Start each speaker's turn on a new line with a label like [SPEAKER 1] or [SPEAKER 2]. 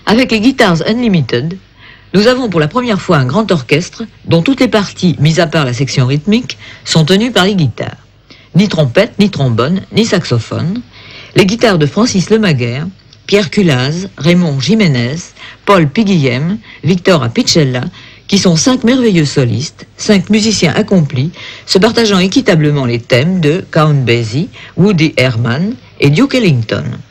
[SPEAKER 1] Avec les Guitars Unlimited, nous avons pour la première fois un grand orchestre dont toutes les parties, mis à part la section rythmique, sont tenues par les guitares. Ni trompette, ni trombone, ni saxophone. Les guitares de Francis Lemaguer, Pierre Culaz, Raymond Jiménez, Paul Piguillem, Victor Apicella, qui sont 5 merveilleux solistes, 5 musiciens accomplis, se partageant équitablement les thèmes de Count Basie, Woody Herman et Duke Ellington.